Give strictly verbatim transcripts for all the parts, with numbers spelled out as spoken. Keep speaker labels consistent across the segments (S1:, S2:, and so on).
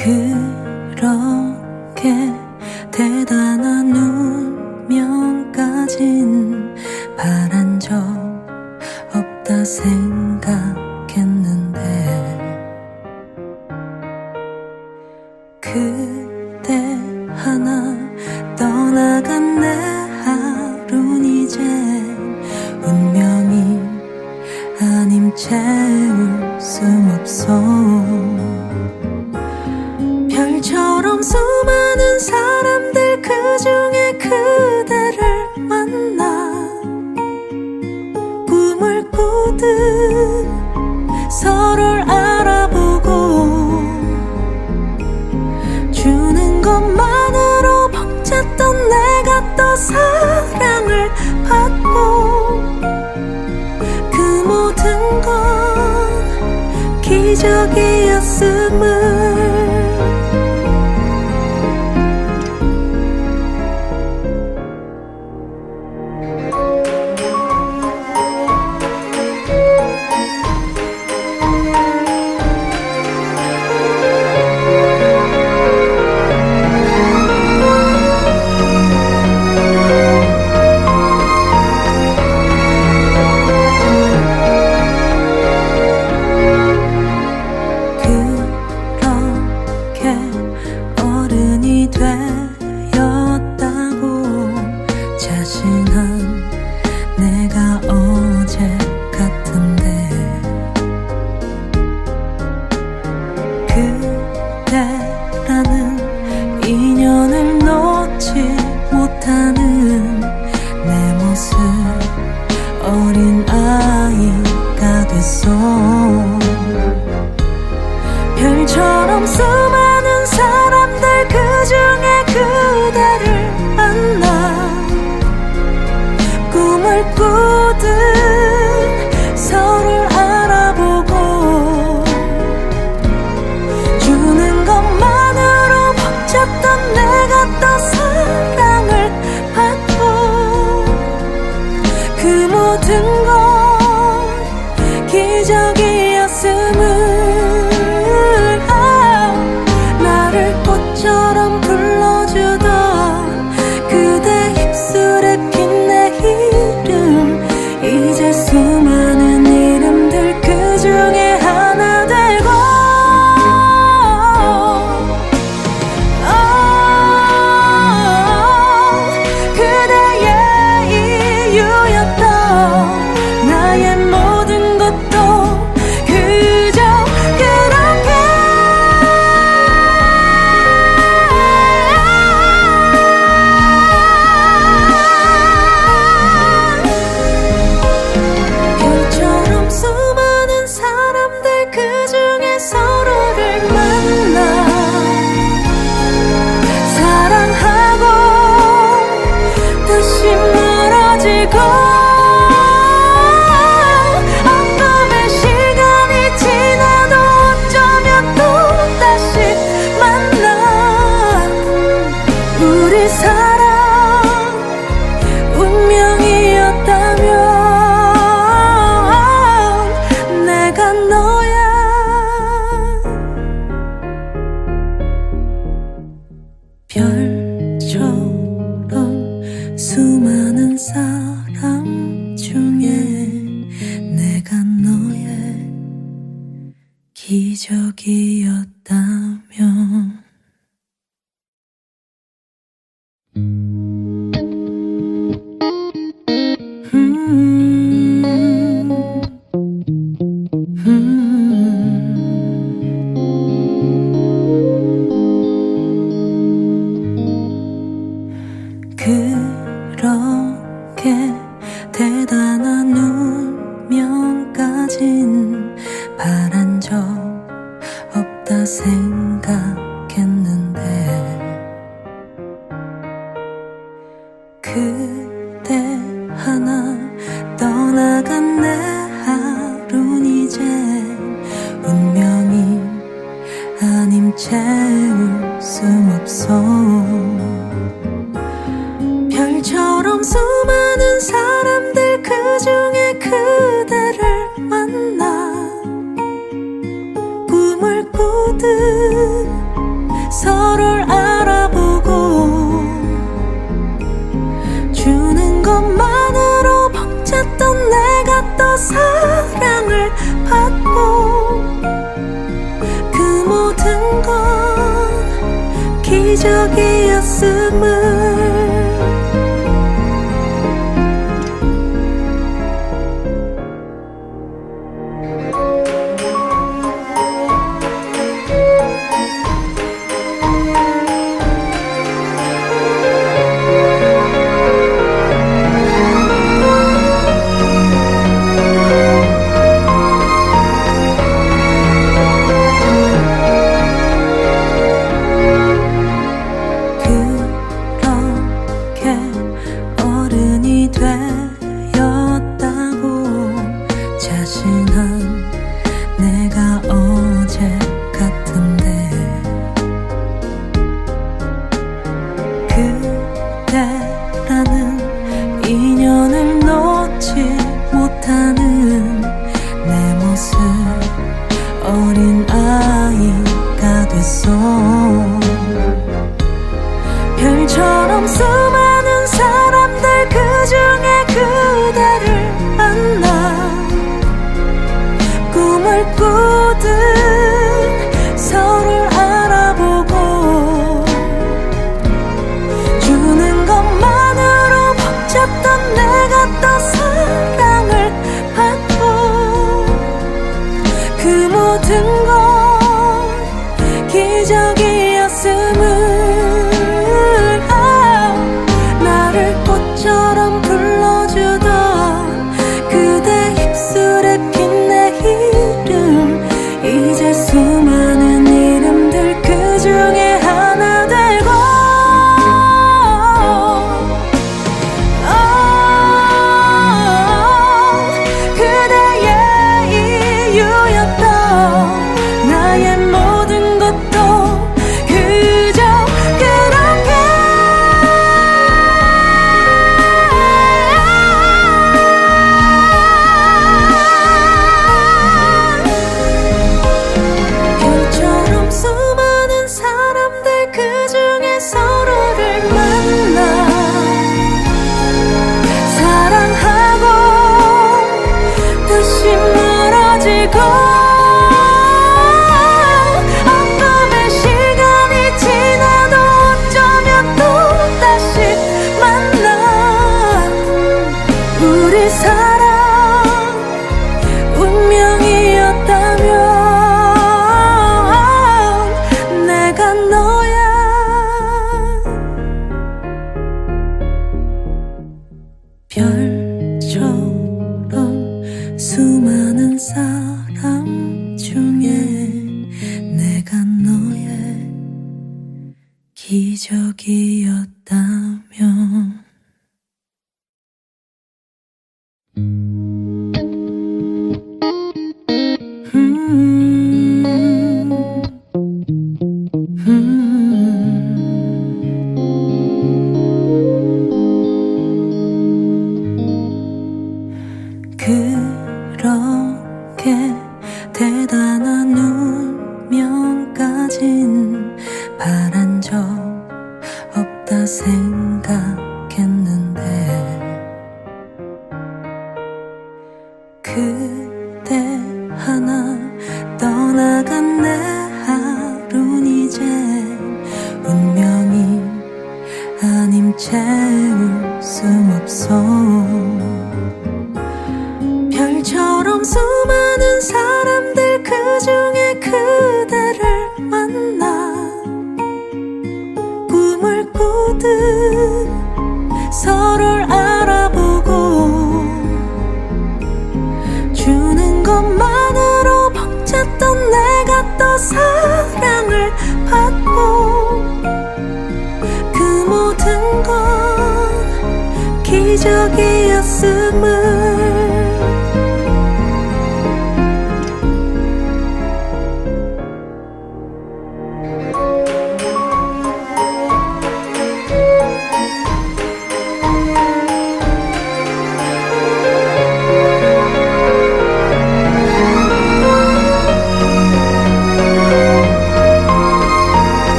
S1: 그렇게 대단한 운명까진 바란 적 없다 생각했는데 그대 하나 떠나간 내 하루는 이제 운명이 아님 채울 수 없어. 별처럼 수많은 사람들 그중에 그대를 만나 꿈을 꾸듯 서로를 알아보고 주는 것만으로 벅찼던 내가 또 사랑을 받고 그 모든 건 기적이었음을 별처럼 수많은 사람들 그중에 그대를 만나 꿈을 꾸듯 서로를 알아보고 주는 것만으로 벅찼던 내가 또 사랑을 받고 그 모든 건 기적이었음을 처럼 불러주던 그대 입술에 핀 내 이름 이제 수많은 이름들 그중에 하나 되고 oh, 그대의 이유였던 나의 모든 것도 그저 그렇게 서로를 만나 사랑하고 다시 멀어지고 엉금의 시간이 지나도 어쩌면 또다시 만나 우리 사랑 운명이었다면 내가 너야 별처럼 수많은 사람 중에 내가 너의 기적이었다면 그렇게 대단한 운명까진 바란 적 없다 생각했는데 그대 하나 떠나간 내 하루는 이제 운명이 아님 채울 수 없어. 별처럼 수많은 사람들 그중에 그대를 만나 꿈을 꾸듯 서로를 알아보고 주는 것만으로 벅찼던 내가 또 사랑을 받고 그 모든 건 기적이었음을 별처럼 수많은 사람들 그중에 그대를 만나 꿈을 꾸듯 서로를 알아보고 주는 것만으로 벅찼던 내가 또 사랑을 받고 그 모든 건 기적이었음을 꽃처럼 불러주던 그대 입술에 핀 내 이름 이제 수많은 이름들 그 중에 하나 되고 oh, 그대의 이유였던 나의 모든 것도 그저 그렇게 수많은 사람들 그중에 서로를 만나 사랑하고 다시 멀어지고 어둠의 시간이 지나도 어쩌면 또다시 만나 우리 사랑 운명이었다면 별처럼 수많은 사람 중에 내가 너의 기적이었다면 그렇게 대단한 운명까진 바란 적 없다 생각했는데 그대 하나 떠나간 내 하루는 이제 운명이 아님 채울 수 없어 별처럼 수많은 사람들 그중에 그대를 만나 꿈을 꾸듯 서로를 알아보고 주는 것만으로 벅찼던 내가 또 사랑을 받고 그 모든 건 기적이었음을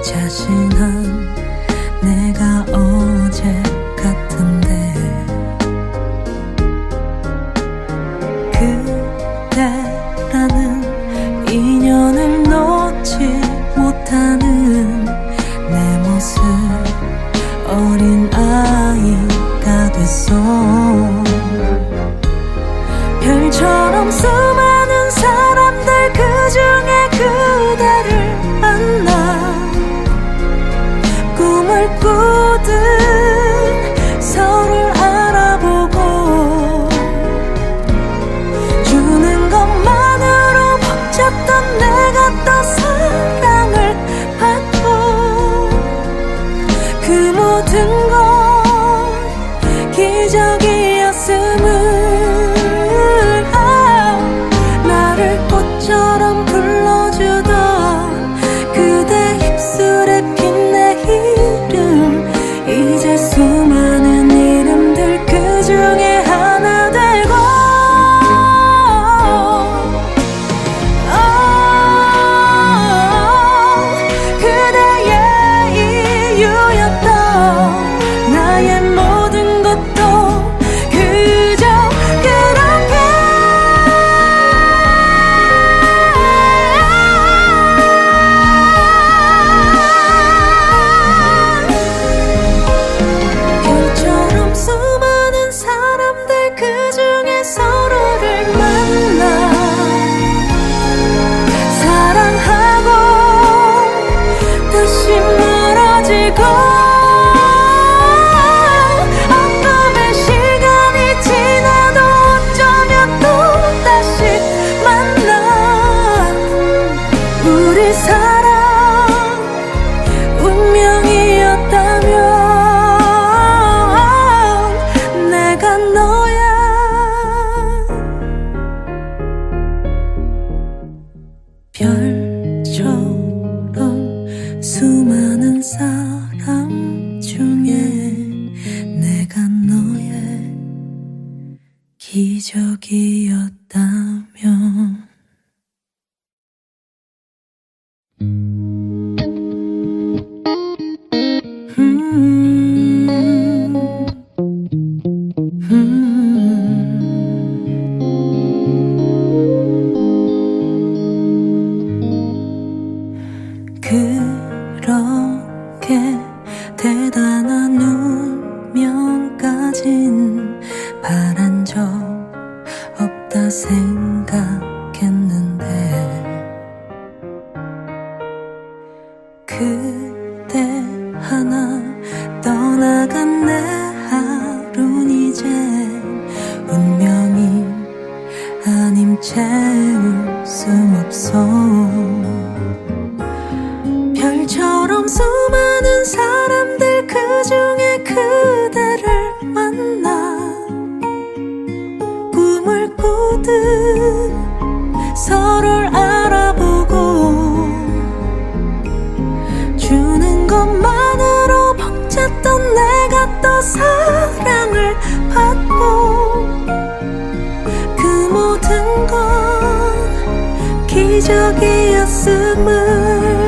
S1: 자신한 내가 어제 같은데 그대라는 인연을 놓지 못하는 내 모습 어린 아이가 됐어. 별처럼 수많은 사람들 그중에 그대를 만나 꿈을 꾸듯 서로를 알아보고 주는 것만으로 벅찼던 내가 또 사랑을 받고 그 모든 건 기적이었음을 아, 나를 꽃처럼 불러주던 그대 입술에 핀 내 이름 이제 수많은 이름들 그 중에 하나 되고 어, 그대의 이유였던 나의 모든 것도 그저 그렇게 별처럼 수많은 사람들 그중에 서로를 만나 사랑하고 다시 멀어지고 어둠의 시간이 지나도 어쩌면 또다시 만나 우리 사랑 운명이었다면 내가 너야. 별처럼 수많은 사람 중에 내가 너의 기적이었다면 음, 음. 그렇게 대단한 운명까진 바란 적 없다 생각했는데 그대 하나 떠나간 내 하루는 이제 운명이 아님 채울 수 없어. 별처럼 수많은 사람들 그중에 그대를 만나 꿈을 꾸듯 서로를 알아보고 주는 것만으로 벅찼던 내가 또 사랑을 받고 그 모든 건 기적이었음을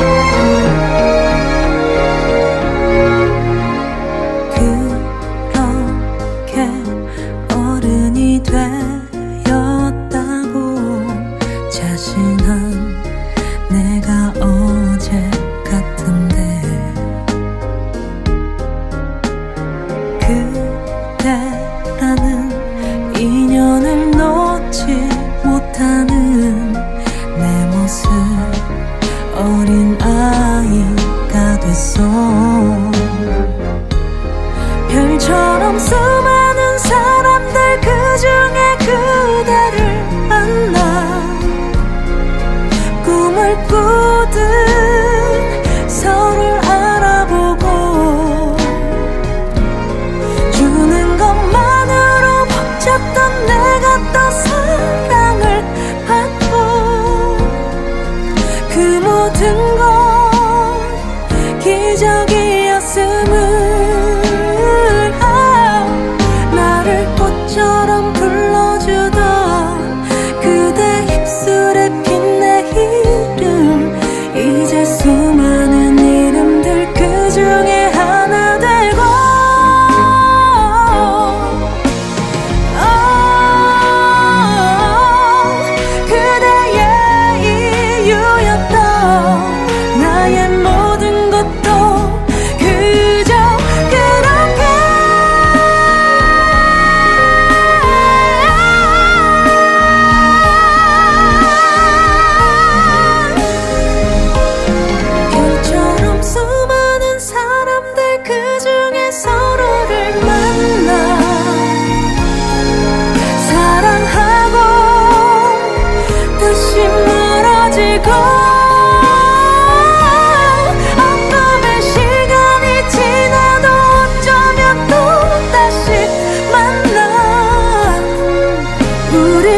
S1: 그렇게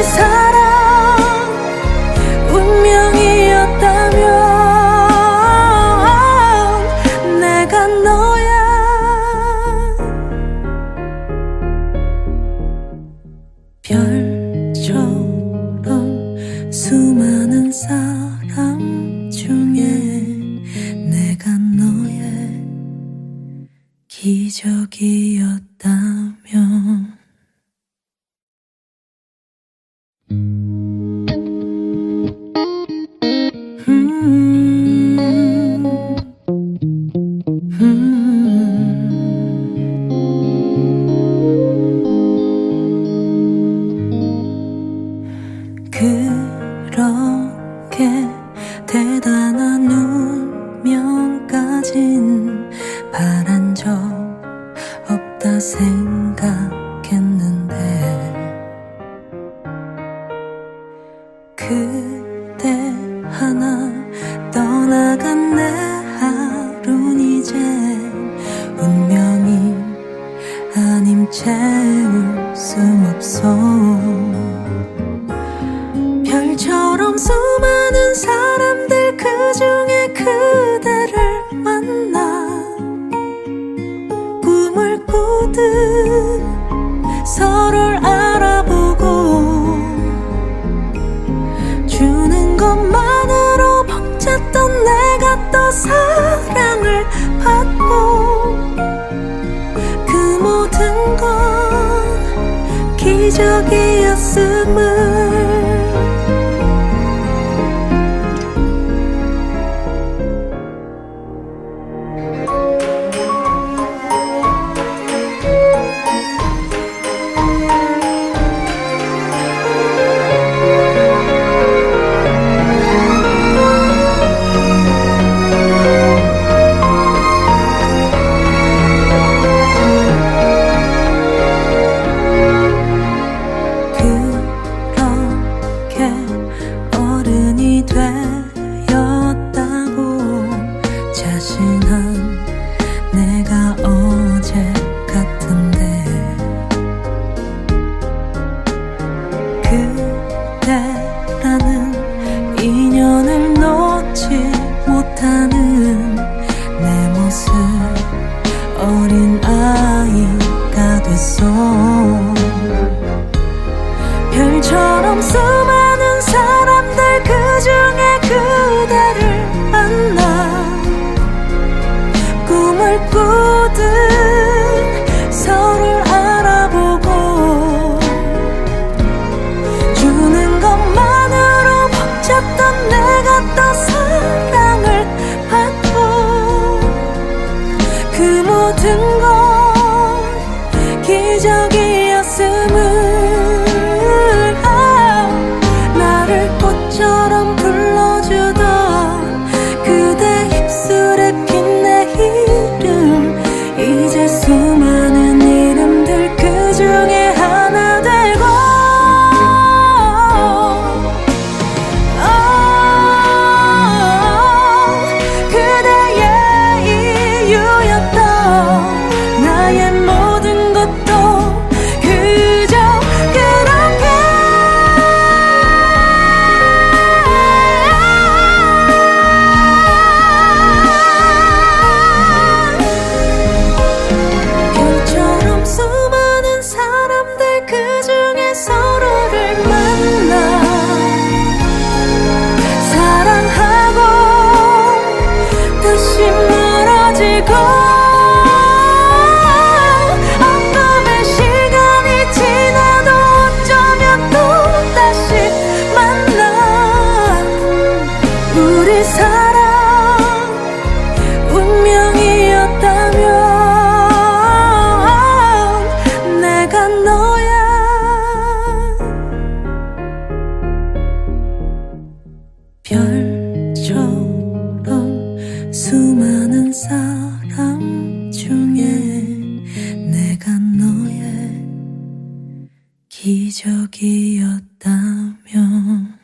S1: 기적이었다면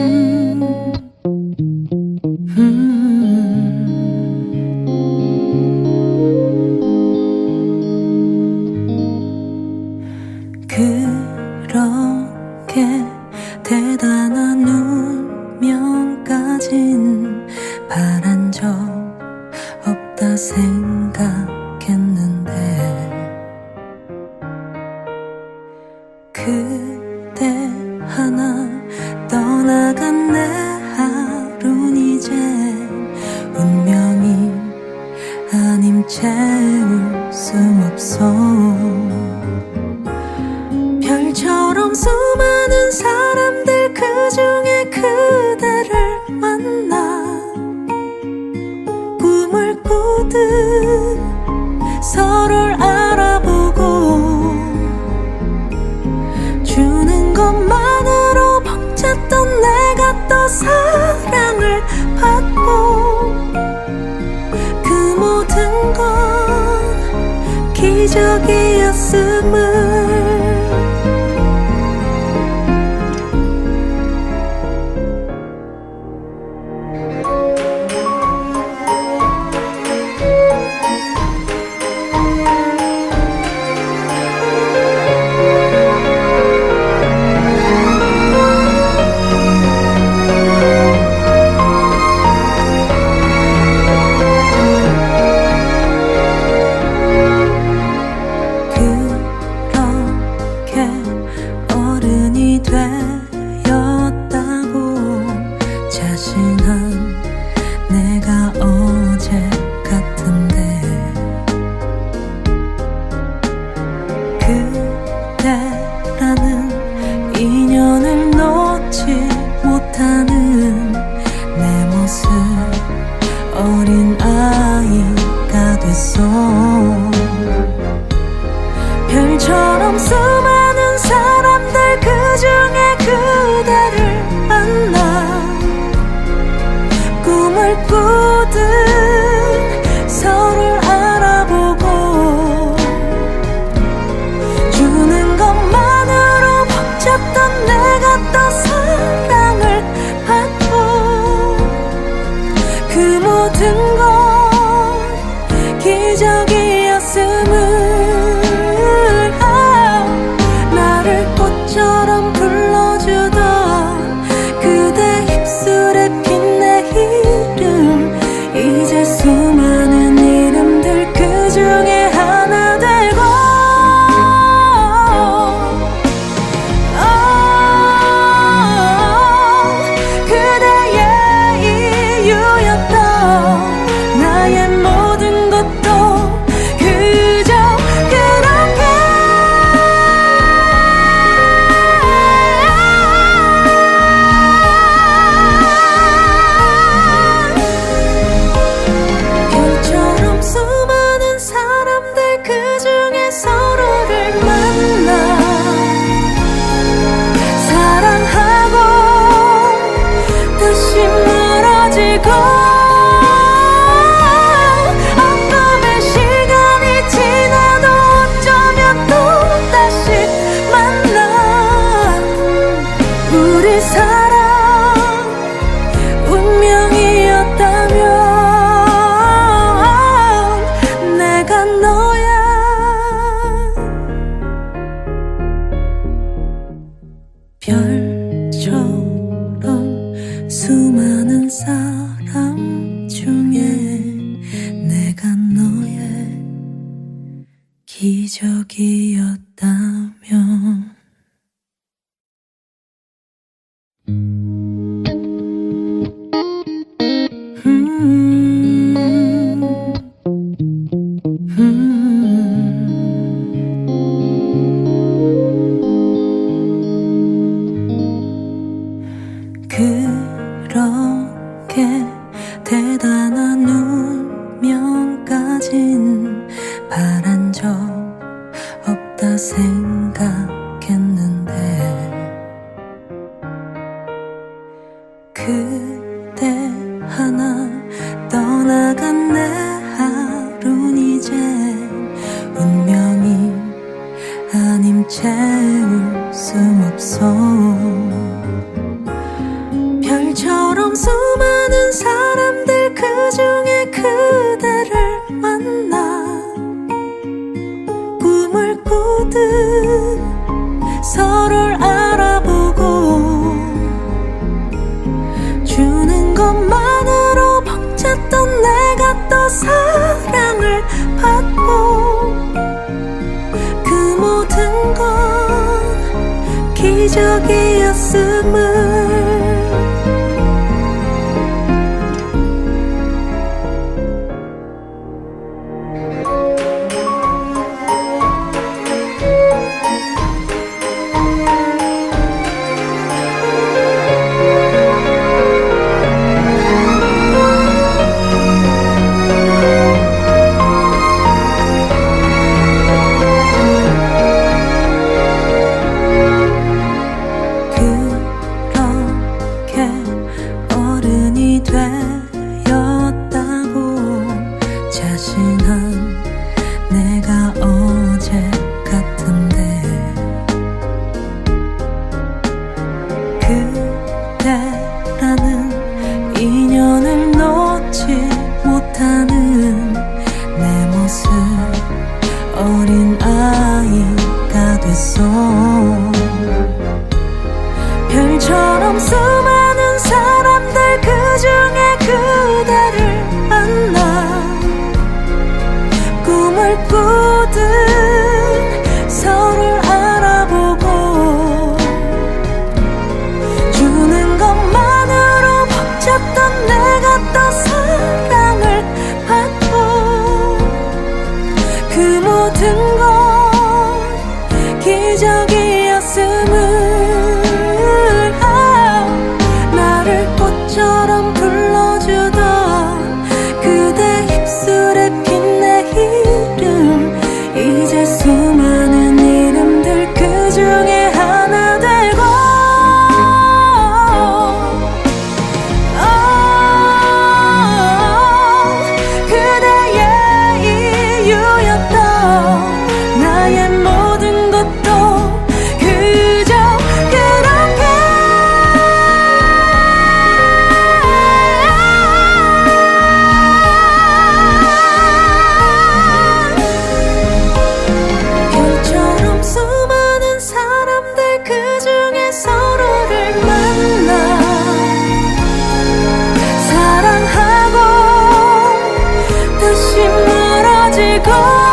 S1: 음, 음. 생각했는데 그대 하나 떠나간 내 하루는 이제 운명이 아님 채울 수 없어. 별처럼 수많은 사람들 그중에 그대를 만나 꿈을 꾸듯 서로를 알아보고 주는 것만으로 벅찼던 내가 또 사랑을 받고 그 모든 건 기적이었음을 별처럼 수많은 사람들 그중에 그대를 만나 꿈을 꾸듯 서로를 알아보고 주는 것만으로 벅찼던 내가 또 사랑을 받고 그 모든 것 기적이었음을 처럼 불러주던 그대 입술에 핀 내 이름 이제 수많은 이름들 그 중에 하나 되고 oh, 그대의 이유였던 나의 모든 것도 그저 그렇게 서로를 만나 사랑하고 다시 멀어지고 엉금의 시간이 지나도 어쩌면 또다시 만나 우리 사랑 운명이었다면 내가 너야 별처럼 수많은 사람 중에 내가 너의 기적이었다면 그렇게 대단한 운명까진 바란 적 없다 생각했는데 그대 하나 떠나간 내 하루는 이제 운명이 아님 채울 수 없어. 별처럼 수많은 사람들 그중에 그대를 만나 꿈을 꾸듯 기적이었음을 별처럼 수많은 사람들 그중에 그대를 만나 꿈을 꾸듯 서로를 알아보고 주는 것만으로 벅찼던 내가 또 사랑을 받고 그 모든 건 기적이었음을 처럼 불러주던 그대 입술에 핀 내 이름 이제 수많은 이름들 그 중에 하나 되고 oh, 그대의 이유였던 나의 모든 것도 그저 그렇게 서로를 만나 사랑하고 다시 멀어지고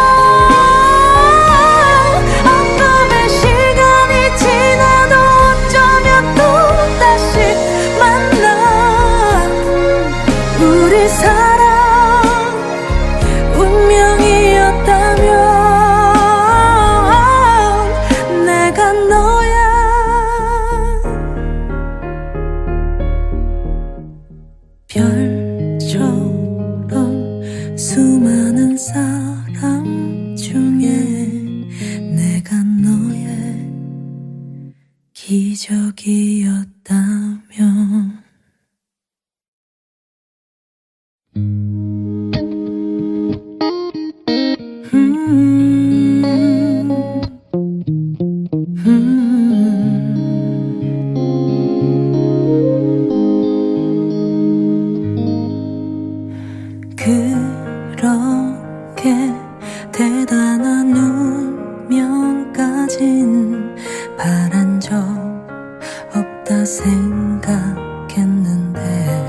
S1: 어둠의 시간이 지나도 어쩌면 또다시 만나 우리 사랑 운명이었다면 내가 너야 별처럼 수많은 사람 중에 내가 너의 기적이었다면 그렇게 대단한 운명까진 바란 적 없다 생각했는데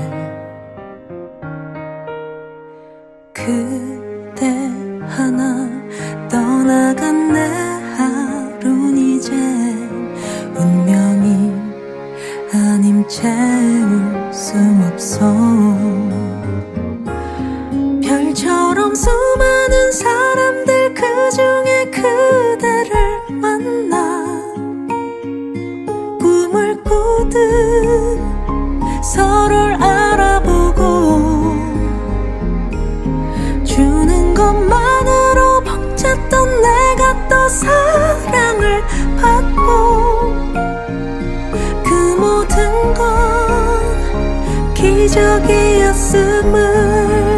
S1: 그대 하나 떠나간 내 하루는 이제 운명이 아님 채울 순 없어 별처럼 수많은 사람들 그중에 그대를 만나 꿈을 꾸듯 서로를 알아보고 주는 것만으로 벅찼던 내가 또 사랑을 받고 그 모든 건 기적이었음을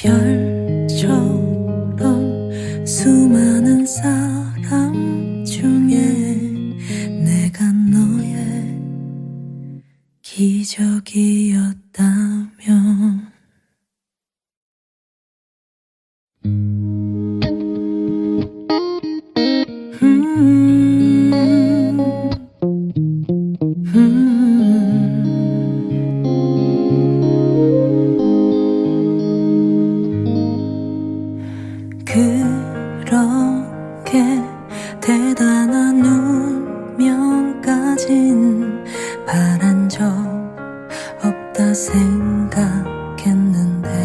S1: 별처럼 수많은 사람 중에 내가 너의 기적이었다면 그렇게 대단한 운명까진 바란 적 없다 생각했는데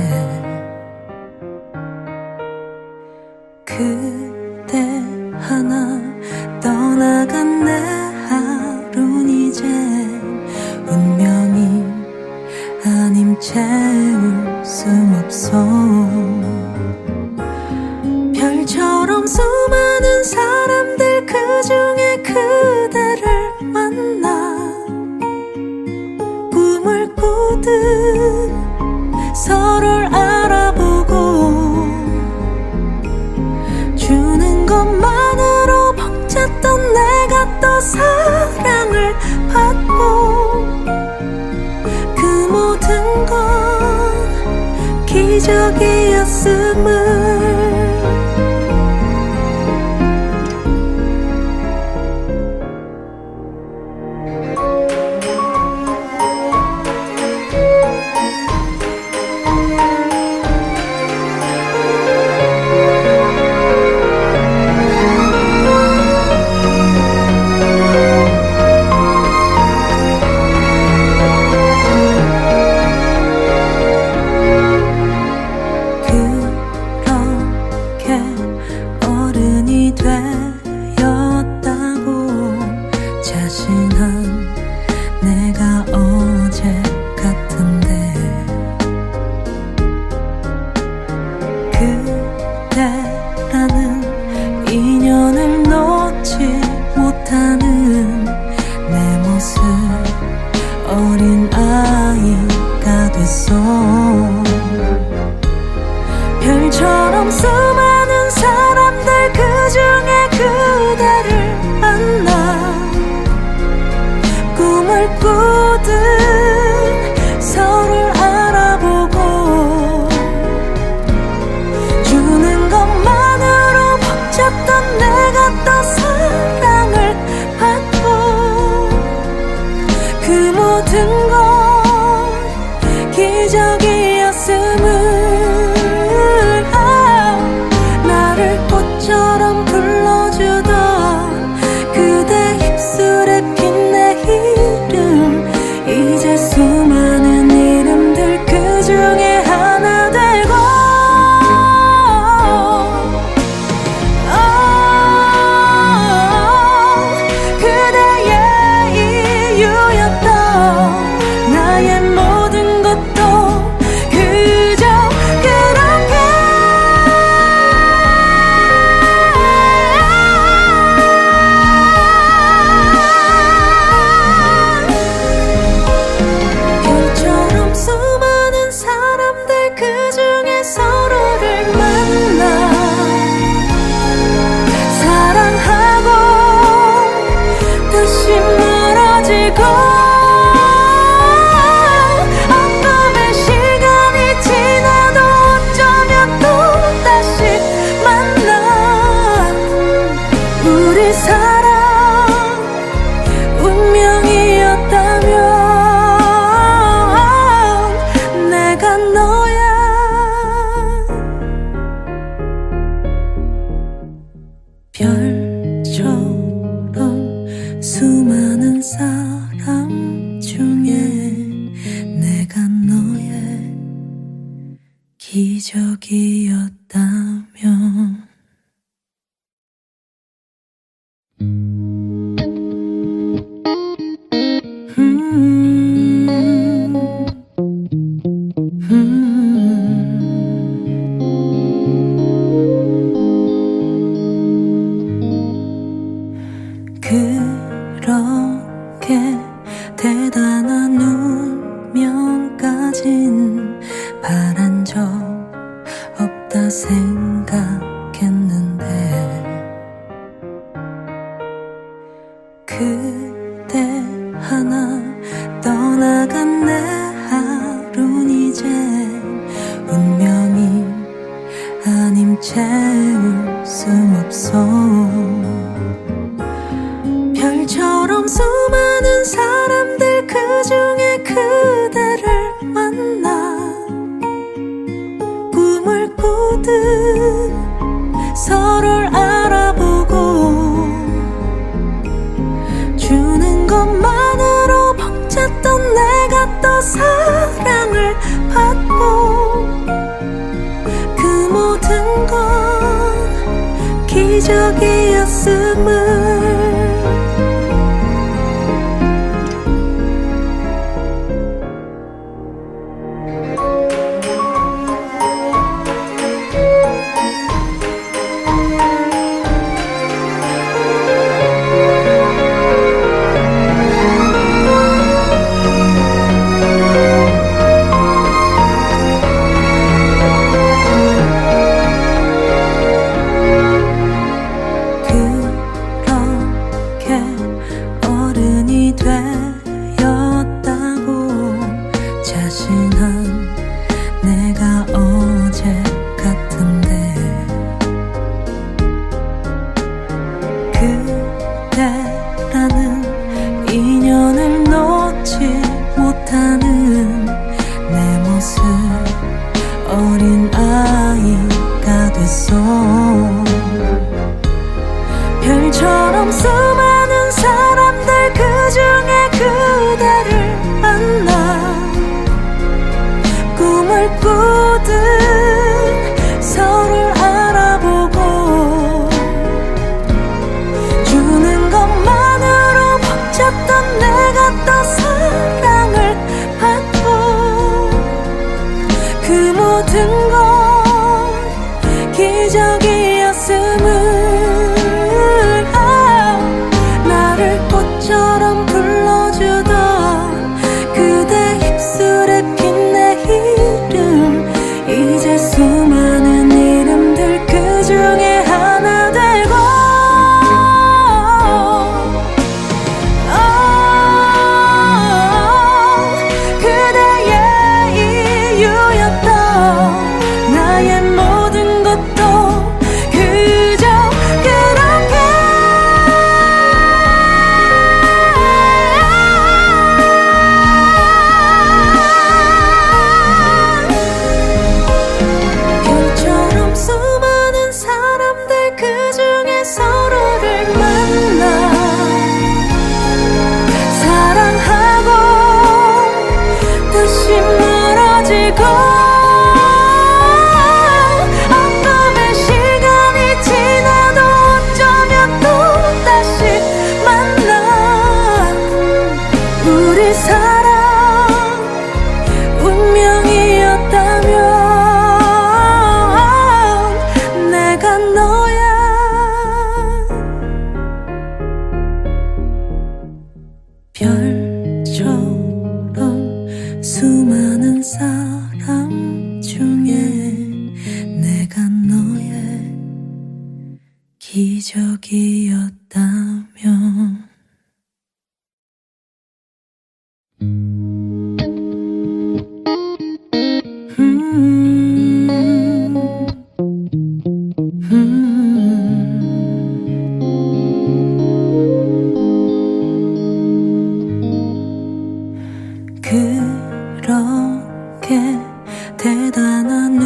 S1: 그대 하나 떠나간 내 하루는 이제 운명이 아님 채울 순 없어. 별처럼 수많은 사람들 그 중에 그대를 만나 꿈을 꾸듯 서로를 알아보고 주는 것만으로 벅찼던 내가 또 사랑을 받고 그 모든 건 기적이었음을 자신한 내가 어제 같은데 그대라는 인연을 놓지 못하는 내 모습 어린 아이가 됐어. 별처럼 수많은 사람들 그 중에 그대를 만나 꿈을 꾸듯 서로를 알아보고 주는 것만으로 벅찼던 내가 또 사랑을 받고 그 모든 건 기적이었음을 아, 나를 꽃처럼 불러주던 그대 입술에 이제 수많은 이름들 그 중에 하나 되고 oh, 그대의 이유였던 나의 모든 것도 그저 그렇게 수많은 사람들 그 중에 서로를 만나 사랑하고 다시 멀어지고 엉금의 시간이 지나도 어쩌면 또 다시 만나 우리 사랑 운명이었다면 별처럼 수많은 사람 중에 내가 너의 기적이었다면 그렇게 대단한 운명까진 바란 적 채울 수 없어. 별처럼 수많은 사람들 그 중에 그대를 만나 꿈을 꾸듯 서로를 알아보고 주는 것만으로 벅찼던 내가 또 사랑을 받고 그 모든 건 기적이었음을 별처럼 수많은 사람들 그 중에 그대를 만나 꿈을 꾸듯 서로를 알아보고 주는 것만으로 벅찼던 내가 또 사랑을 받고 그 모든 건 기적이었음을 처럼 불러주던 그대 입술에 핀 내 이름 이제 수많은 이름들 그 중에 하나 되고 oh, 그대의 이유였던 나의 모든 것도 그저 그렇게 서로를 만나 사랑하고 다시 멀어지고 엉금의 시간이 지나도 어쩌면 또 다시 만나 우리 사랑 운명이었다면 내가 너야 별처럼 수많은 사람 중에 내가 너의 기적이었다면 그렇게 대단한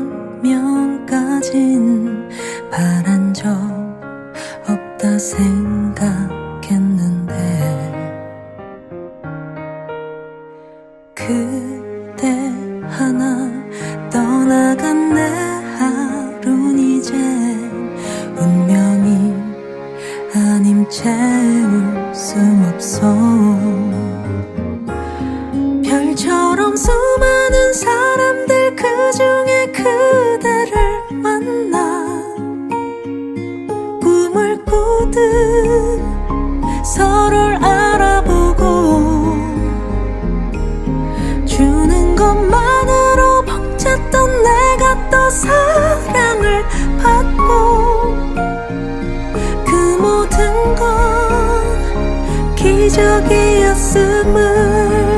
S1: 운명까진 바란 적 없다 생각했는데 그대 하나 떠나간 내 하루는 이제 운명이 아님 채울 수 없어. 별처럼 수많은 사람들 그 중에 그대를 만나 꿈을 꾸듯 서로를 알아보고 주는 것만으로 벅찼던 내가 또 사랑을 받고 그 모든 건 기적이었음을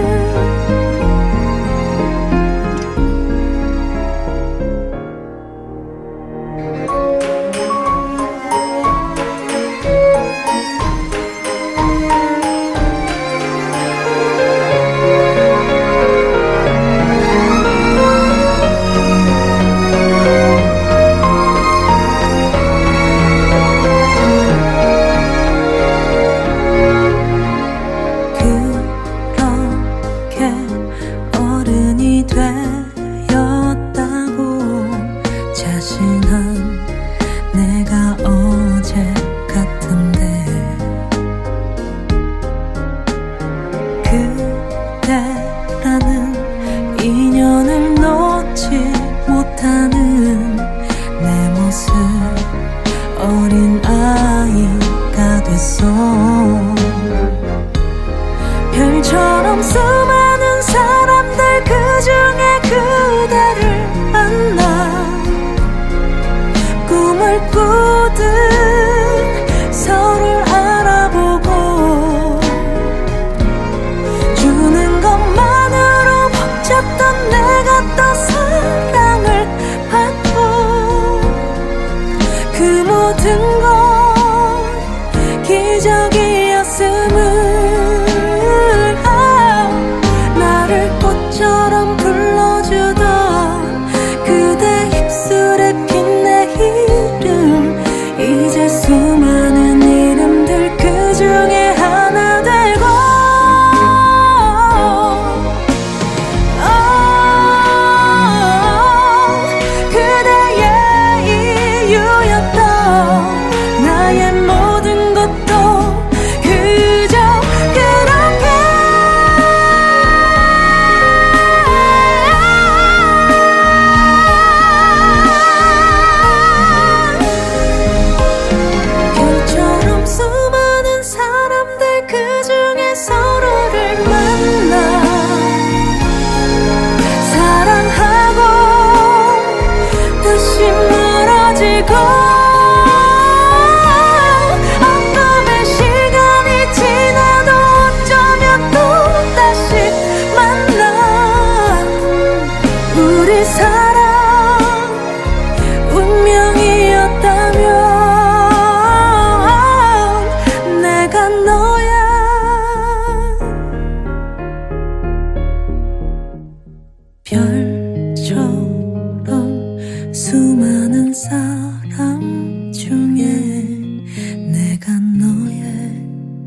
S1: 사람 중에 내가 너의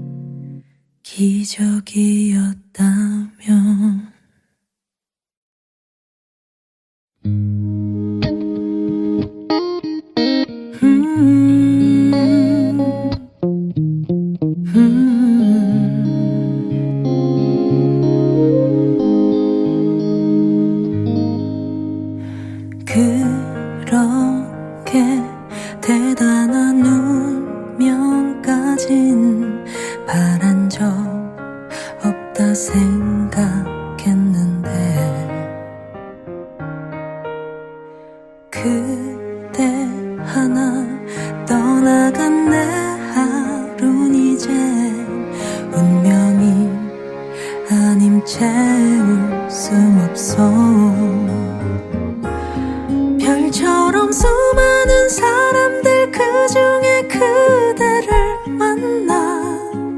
S1: 기적이었다면 그렇게 대단한 운명까진 바란 적 없다 생각했는데 그대 하나 떠나간 내 하루는 이제 운명이 아님 채울 수 없어 별처럼 수많은 사람들 그중에 그대를 만나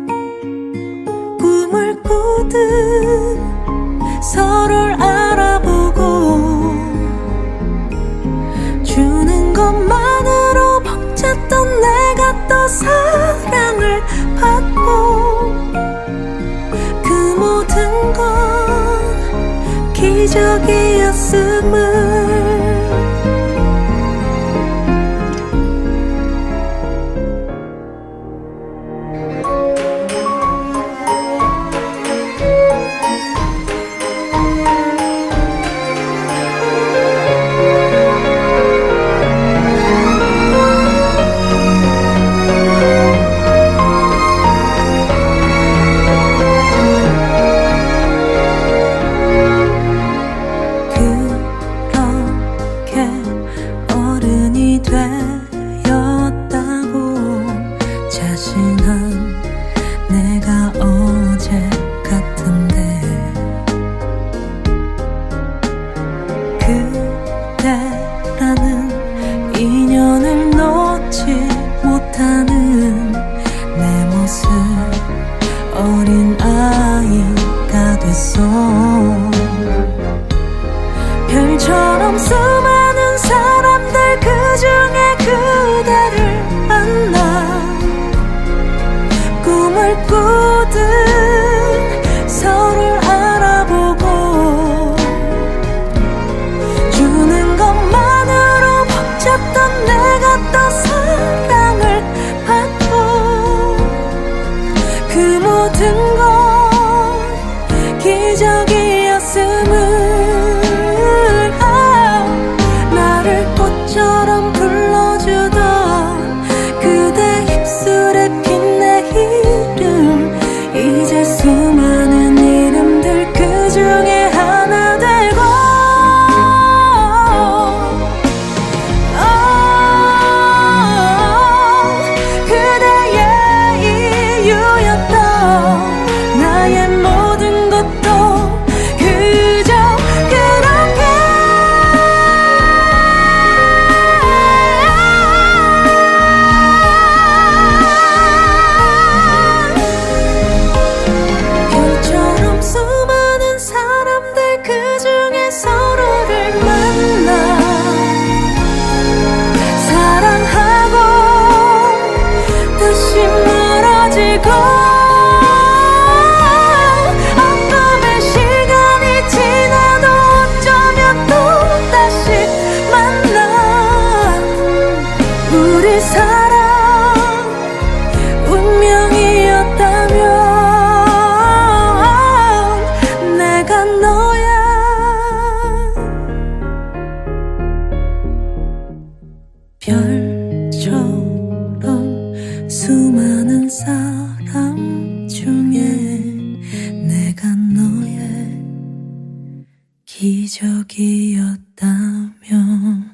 S1: 꿈을 꾸듯 서로를 알아보고 주는 것만으로 벅찼던 내가 또 사랑을 받고 그 모든 건 기적이었음을 자신한 내가 어제 같은데 그대라는 인연을 놓지 못하는 내 모습 어린 아이가 됐어 별처럼 수많은 사람들 그중에 그대를 만나 꿈을 꾸듯 서로를 알아보고 주는 것만으로 벅찼던 내가 또 사랑을 받고 그 모든 건 기적이었음을 아, 나를 꽃처럼 불러주던 그대 입술에 이제 수많은 이름들 그 중에 하나 되고 oh, 그대의 이유였던 나의 모든 것도 그저 그렇게 수많은 사람들 그중에 서로를 만나 사랑하고 다시 멀어지고 어둠의 시간이 지나도 어쩌면 또다시 만나 우리 사랑 운명이었다면 별처럼 수많은 사람 중에 내가 너의 기적이었다면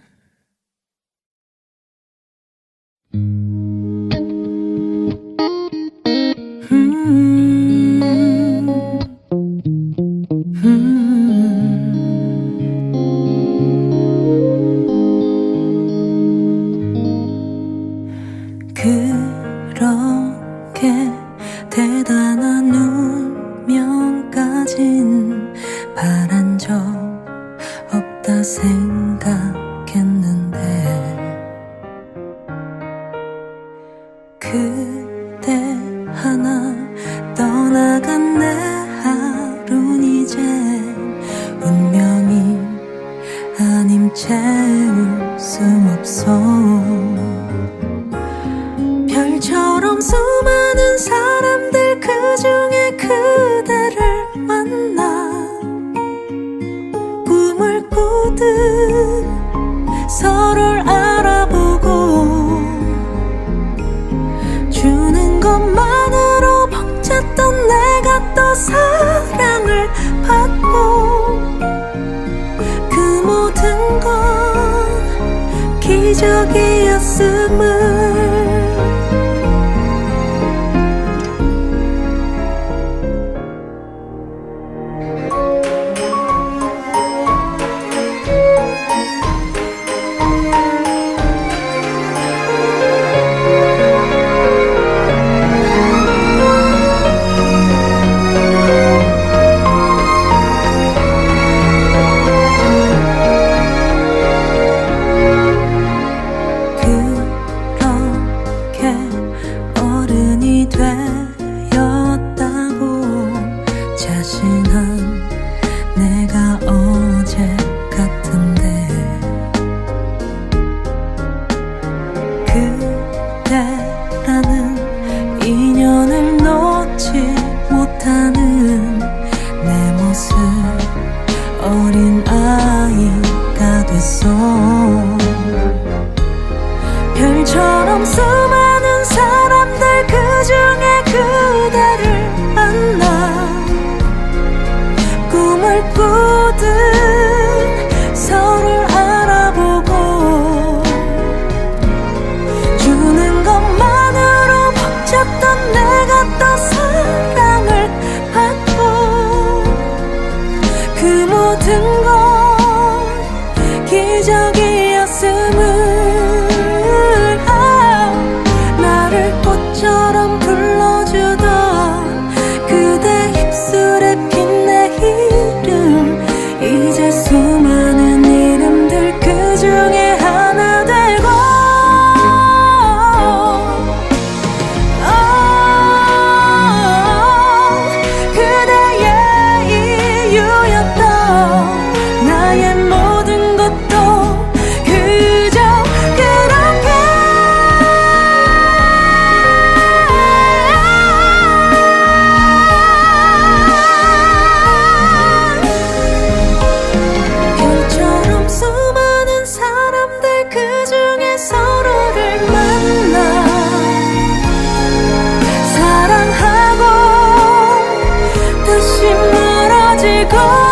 S1: 그렇게 대단한 운명까진 바란 적 없다 생각했는데 아님 채울 수 없어. 별처럼 수많은 사람들 그 중에 그대를 만나 꿈을 꾸듯 서로를 알아보고 주는 것만으로 벅찼던 내가 또 사랑을 받고 그 모든 건 기적이었음을. 그대라는 인연을 놓지 못하는 내 모습 어린 아이가 됐어. 별처럼 수많은 사람들 그 중에 그대를 만나 꿈을 꾸듯 서로를 알아보고 주는 것만으로 벅찼던 내가 또 사랑을 받고 그 모든 건 기적이었음을. 아, 나를 꽃처럼 불러주던 그대 입술에 핀 내 이름 이제 수많은 이름들 그 중에 하나 되고 나의 모든 것도 그저 그렇게 별처럼 수많은 사람들 그 중에 서로를 만나 사랑하고 다시 멀어지고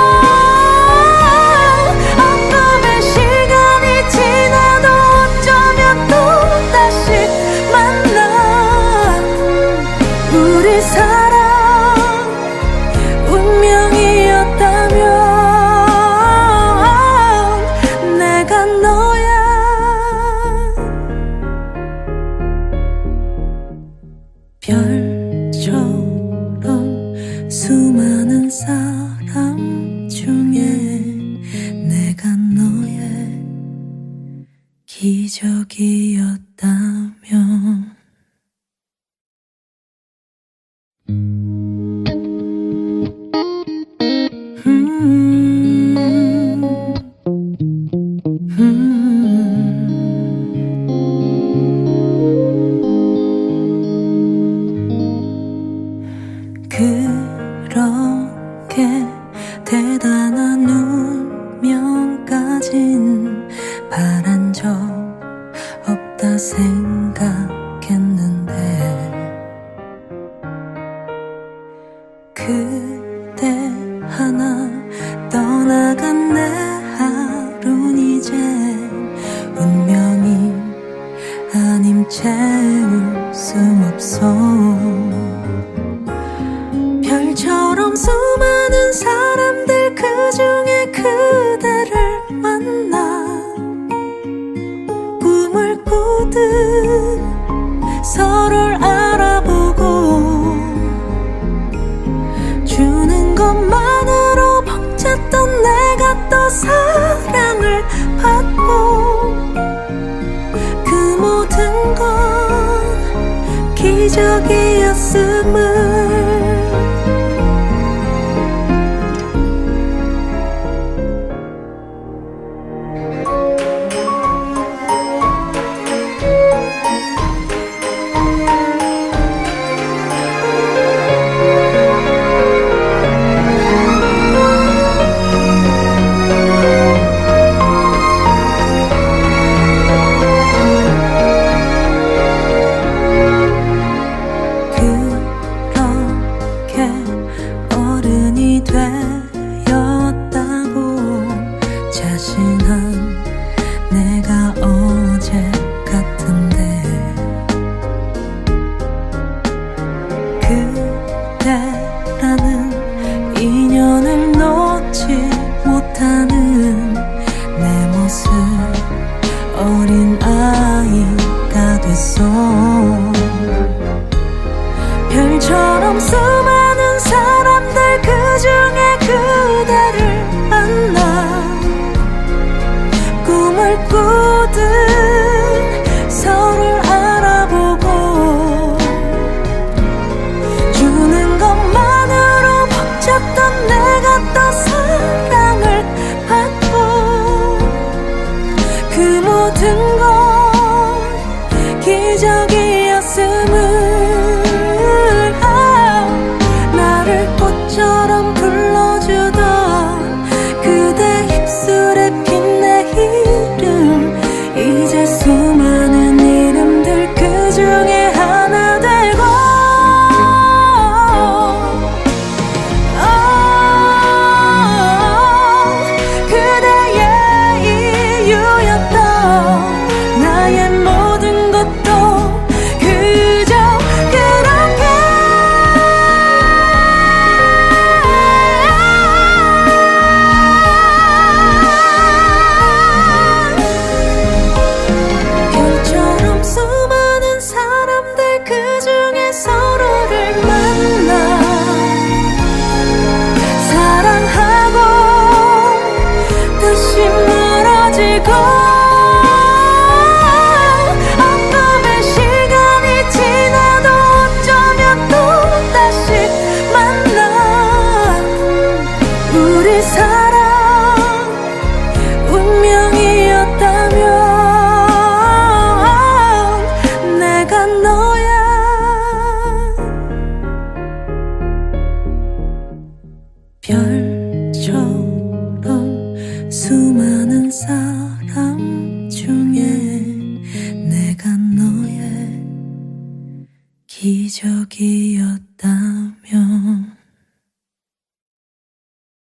S1: 우리 사랑 운명이었다면 내가 너야. 별처럼 수많은 사람 중에 내가 너의 기적이었다면. 그렇게 대단한 운명까진 바란 적 없다 생각했는데 그대 하나 떠나간 내 하루는 이제 운명이 아님 채울 수 없어. 별처럼 수많은 사람들 그 중에 그대를 만나 꿈을 꾸듯 서로를 알아보고 주는 것만으로 벅찼던 내가 또 사랑을 받고 그 모든 건 기적이었음을. 모든 건 기적이었음을 아, 나를 꽃처럼 불러주던 그대 입술에 핀 내 이름 이제 수많은 이름들 그 중에 하나 되고 서로를 만나 사랑하고 다시 멀어지고 어둠의 시간이 지나도 어쩌면 또다시 만나 우리 사랑 운명이었다면 내가 너야 별처럼 수많은 사람 중에 내가 너의 기적이었다면